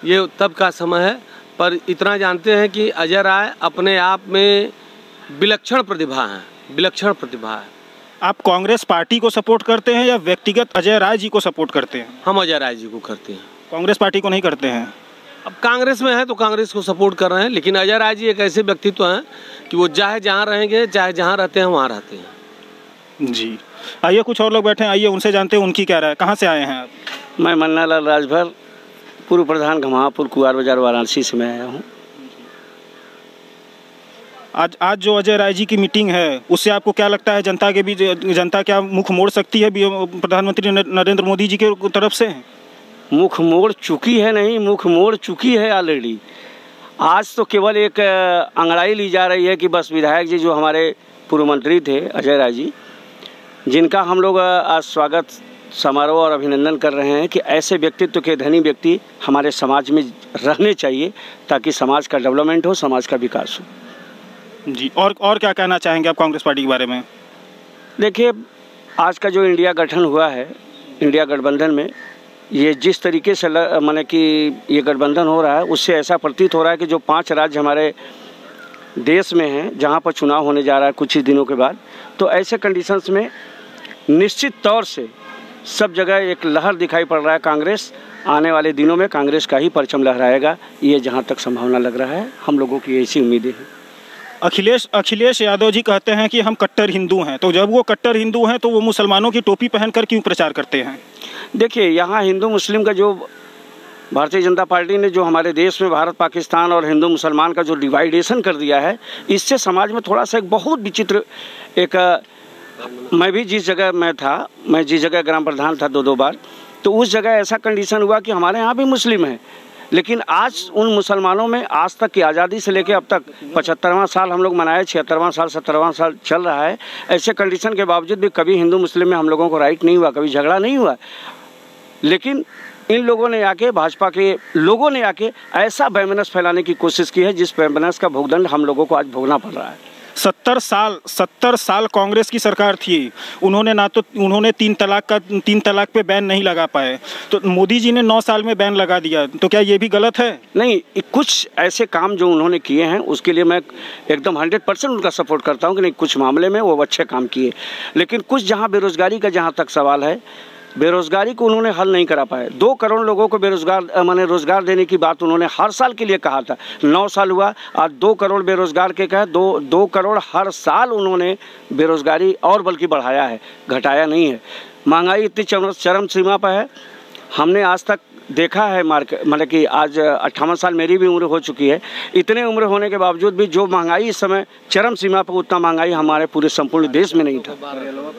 ये तब का समय है। पर इतना जानते हैं कि अजय राय अपने आप में विलक्षण प्रतिभा है, विलक्षण प्रतिभा है। आप कांग्रेस पार्टी को सपोर्ट करते हैं या व्यक्तिगत अजय राय जी को सपोर्ट करते हैं? हम अजय राय जी को करते हैं, कांग्रेस पार्टी को नहीं करते हैं। अब कांग्रेस में है तो कांग्रेस को सपोर्ट कर रहे हैं, लेकिन अजय राय जी एक ऐसे व्यक्तित्व हैं कि वो चाहे जहाँ रहेंगे, चाहे जहाँ रहते हैं वहाँ रहते हैं। जी, आइए कुछ और लोग बैठे हैं, आइए उनसे जानते हैं उनकी क्या राय है। कहाँ से आए हैं आप? मैं मन्ना लाल राजभर, पूर्व प्रधान घमापुर कुआर बाजार वाराणसी से मैं आया हूँ। आज जो अजय राय जी की मीटिंग है उससे आपको क्या लगता है, जनता के बीच जनता क्या मुख मोड़ सकती है प्रधानमंत्री नरेंद्र मोदी जी के तरफ से? मुख मोड़ चुकी है, नहीं मुख मोड़ चुकी है ऑलरेडी। आज तो केवल एक अंगड़ाई ली जा रही है कि बस विधायक जी जो हमारे पूर्व मंत्री थे अजय राय जी, जिनका हम लोग आज स्वागत समारोह और अभिनंदन कर रहे हैं कि ऐसे व्यक्तित्व के धनी व्यक्ति हमारे समाज में रहने चाहिए ताकि समाज का डेवलपमेंट हो, समाज का विकास हो। जी, और क्या कहना चाहेंगे आप कांग्रेस पार्टी के बारे में? देखिए, आज का जो इंडिया गठन हुआ है, इंडिया गठबंधन में ये जिस तरीके से माने कि ये गठबंधन हो रहा है, उससे ऐसा प्रतीत हो रहा है कि जो 5 राज्य हमारे देश में हैं जहाँ पर चुनाव होने जा रहा है कुछ ही दिनों के बाद, तो ऐसे कंडीशंस में निश्चित तौर से सब जगह एक लहर दिखाई पड़ रहा है। कांग्रेस आने वाले दिनों में कांग्रेस का ही परचम लहराएगा, ये जहाँ तक संभावना लग रहा है, हम लोगों की ऐसी उम्मीदें हैं। अखिलेश यादव जी कहते हैं कि हम कट्टर हिंदू हैं, तो जब वो कट्टर हिंदू हैं तो वो मुसलमानों की टोपी पहनकर क्यों प्रचार करते हैं? देखिए, यहाँ हिंदू मुस्लिम का जो भारतीय जनता पार्टी ने जो हमारे देश में भारत पाकिस्तान और हिंदू मुसलमान का जो डिवाइडेशन कर दिया है, इससे समाज में थोड़ा सा एक बहुत विचित्र मैं भी जिस जगह मैं जिस जगह ग्राम प्रधान था 2 बार, तो उस जगह ऐसा कंडीशन हुआ कि हमारे यहाँ भी मुस्लिम हैं, लेकिन आज उन मुसलमानों में आज तक की आज़ादी से लेकर अब तक 75वां साल हम लोग मनाए, 76वां साल 70वां साल चल रहा है। ऐसे कंडीशन के बावजूद भी कभी हिंदू मुस्लिम में हम लोगों को राइट नहीं हुआ, कभी झगड़ा नहीं हुआ, लेकिन इन लोगों ने आके, भाजपा के लोगों ने आके ऐसा वैमनस्य फैलाने की कोशिश की है जिस वैमनस्य का भुगदंड हम लोगों को आज भोगना पड़ रहा है। 70 साल कांग्रेस की सरकार थी, उन्होंने 3 तलाक पे बैन नहीं लगा पाए, तो मोदी जी ने 9 साल में बैन लगा दिया, तो क्या ये भी गलत है? नहीं, कुछ ऐसे काम जो उन्होंने किए हैं उसके लिए मैं एकदम 100% उनका सपोर्ट करता हूं कि नहीं, कुछ मामले में वो अच्छे काम किए, लेकिन कुछ जहां बेरोजगारी का जहां तक सवाल है, बेरोजगारी को उन्होंने हल नहीं करा पाए। 2 करोड़ लोगों को रोजगार देने की बात उन्होंने हर साल के लिए कहा था, 9 साल हुआ, आज 2 करोड़ बेरोजगार के कहे, 2 करोड़ हर साल उन्होंने बेरोजगारी और बल्कि बढ़ाया है, घटाया नहीं है। महंगाई इतनी चरम सीमा पर है, हमने आज तक देखा है मतलब कि आज 58 साल मेरी भी उम्र हो चुकी है, इतने उम्र होने के बावजूद भी जो महंगाई इस समय चरम सीमा पर, उतना महंगाई हमारे पूरे संपूर्ण देश में नहीं था।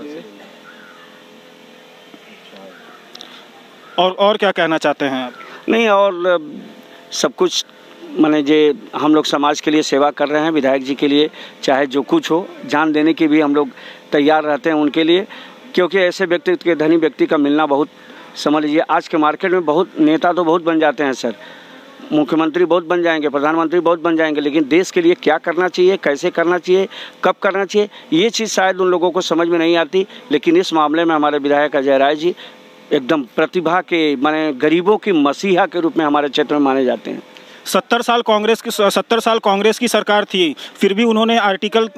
और क्या कहना चाहते हैं आप? नहीं, और सब कुछ माने जे हम लोग समाज के लिए सेवा कर रहे हैं, विधायक जी के लिए चाहे जो कुछ हो, जान देने के भी हम लोग तैयार रहते हैं उनके लिए, क्योंकि ऐसे व्यक्ति के धनी व्यक्ति का मिलना बहुत, समझ लीजिए आज के मार्केट में बहुत नेता तो बहुत बन जाते हैं सर, मुख्यमंत्री बहुत बन जाएंगे, प्रधानमंत्री बहुत बन जाएंगे, लेकिन देश के लिए क्या करना चाहिए, कैसे करना चाहिए, कब करना चाहिए, ये चीज़ शायद उन लोगों को समझ में नहीं आती। लेकिन इस मामले में हमारे विधायक अजय राय जी एकदम प्रतिभा के माने गरीबों की मसीहा के रूप में हमारे क्षेत्र में माने जाते हैं। 70 साल कांग्रेस की सरकार थी, फिर भी उन्होंने आर्टिकल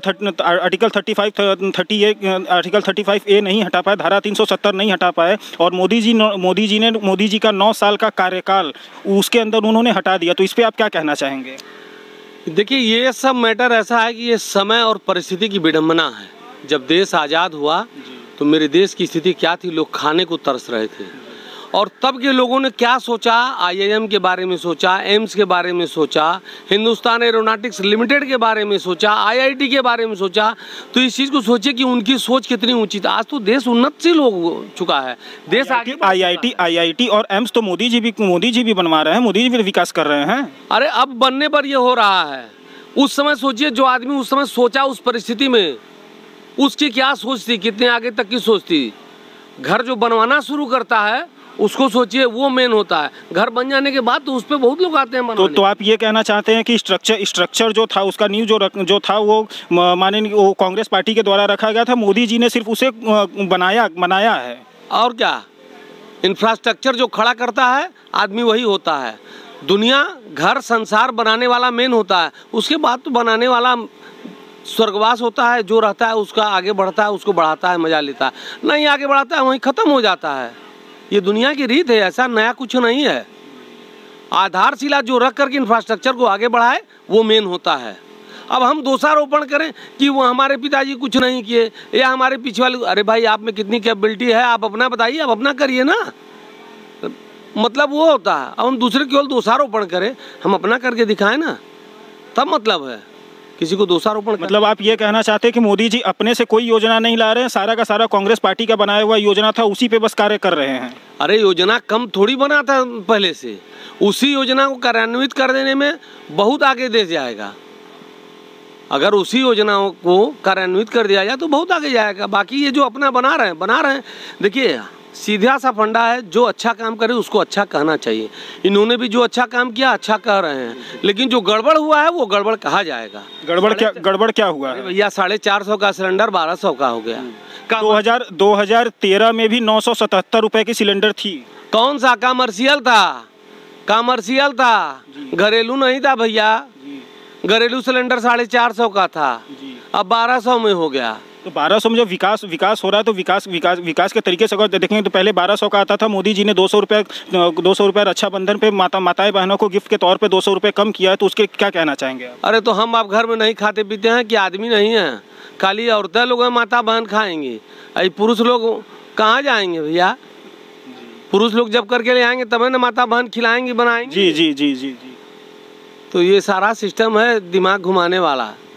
35A नहीं हटा पाए, धारा 370 नहीं हटा पाए, और मोदी जी का 9 साल का कार्यकाल उसके अंदर उन्होंने हटा दिया, तो इस पर आप क्या कहना चाहेंगे? देखिए, ये सब मैटर ऐसा है कि ये समय और परिस्थिति की विडंबना है। जब देश आज़ाद हुआ तो मेरे देश की स्थिति क्या थी, लोग खाने को तरस रहे थे, और तब के लोगों ने क्या सोचा, IIM के बारे में सोचा, एम्स के बारे में सोचा, हिंदुस्तान एरोनॉटिक्स लिमिटेड के बारे में सोचा, IIT के बारे में सोचा, तो इस चीज़ को सोचे कि उनकी सोच कितनी ऊंची थी। आज तो देश उन्नतशील हो चुका है, देश आगे। IIT और एम्स तो मोदी जी भी बनवा रहे हैं, मोदी जी भी विकास कर रहे हैं। अरे अब बनने पर ये हो रहा है, उस समय सोचिए जो आदमी उस समय सोचा, उस परिस्थिति में उसकी क्या सोच थी, कितने आगे तक की सोच थी। घर जो बनवाना शुरू करता है उसको सोचिए, वो मेन होता है। घर बन जाने के बाद तो उस पर बहुत लोग आते हैं बनवाने। तो आप ये कहना चाहते हैं कि स्ट्रक्चर जो था, उसका नींव जो था वो माने वो कांग्रेस पार्टी के द्वारा रखा गया था, मोदी जी ने सिर्फ उसे बनाया है। और क्या, इंफ्रास्ट्रक्चर जो खड़ा करता है आदमी वही होता है। दुनिया घर संसार बनाने वाला मेन होता है, उसके बाद तो बनाने वाला स्वर्गवास होता है। जो रहता है उसका आगे बढ़ता है, उसको बढ़ाता है, मजा लेता है। नहीं आगे बढ़ाता है वहीं ख़त्म हो जाता है। ये दुनिया की रीत है, ऐसा नया कुछ नहीं है। आधारशिला जो रख करके इंफ्रास्ट्रक्चर को आगे बढ़ाए वो मेन होता है। अब हम दोषारोपण करें कि वो हमारे पिताजी कुछ नहीं किए या हमारे पीछे वाले, अरे भाई आप में कितनी कैपेबिलिटी है आप अपना बताइए, आप अपना करिए ना। मतलब वो होता है। अब हम दूसरे केवल दोषारोपण करें, हम अपना करके दिखाएं ना, तब मतलब है। किसी को दोषारोपण मतलब आप ये कहना चाहते हैं कि मोदी जी अपने से कोई योजना नहीं ला रहे हैं, सारा का सारा कांग्रेस पार्टी का बनाया हुआ योजना था उसी पे बस कार्य कर रहे हैं? अरे योजना कम थोड़ी बना था पहले से, उसी योजना को कार्यान्वित कर देने में बहुत आगे देश जाएगा। अगर उसी योजनाओं को कार्यान्वित कर दिया जाए तो बहुत आगे जाएगा। बाकी ये जो अपना बना रहे हैं। देखिए सीधा सा फंडा है, जो अच्छा काम करे उसको अच्छा कहना चाहिए। इन्होंने भी जो अच्छा काम किया अच्छा कह रहे हैं, लेकिन जो गड़बड़ हुआ है वो गड़बड़ कहा जाएगा। गड़बड़ क्या हुआ है भैया? 450 का सिलेंडर 1200 का हो गया। 2013 में भी 977 रुपए की सिलेंडर थी। कौन सा कमर्शियल था? कमर्शियल था, घरेलू नहीं था भैया। घरेलू सिलेंडर 450 का था, अब 1200 में हो गया। तो 1200 में जब विकास हो रहा है तो विकास के तरीके से अगर देखेंगे तो पहले 1200 का आता था। मोदी जी ने 200 रुपये रक्षाबंधन पे माताएं बहनों को गिफ्ट के तौर पे 200 रुपये कम किया है, तो उसके क्या कहना चाहेंगे आप? अरे तो हम आप घर में नहीं खाते पीते हैं कि आदमी नहीं है? खाली औरतें लोग हैं माता बहन खाएंगी, अरे पुरुष लोग कहाँ जाएंगे भैया? पुरुष लोग जब करके ले आएंगे तब ना माता बहन खिलाएंगी बनाएंगी। जी। तो ये सारा सिस्टम है दिमाग घुमाने वाला।